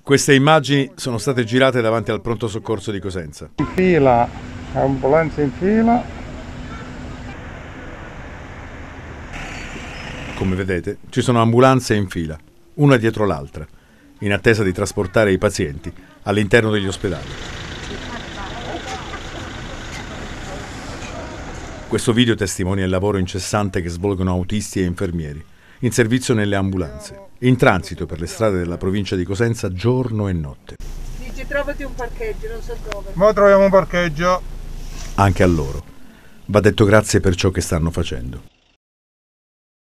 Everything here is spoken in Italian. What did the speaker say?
Queste immagini sono state girate davanti al pronto soccorso di Cosenza. In fila, ambulanza in fila. Come vedete, ci sono ambulanze in fila, una dietro l'altra, in attesa di trasportare i pazienti all'interno degli ospedali. Questo video testimonia il lavoro incessante che svolgono autisti e infermieri, in servizio nelle ambulanze, in transito per le strade della provincia di Cosenza giorno e notte. Dici trovati un parcheggio, non so dove. Ora troviamo un parcheggio. Anche a loro va detto grazie per ciò che stanno facendo.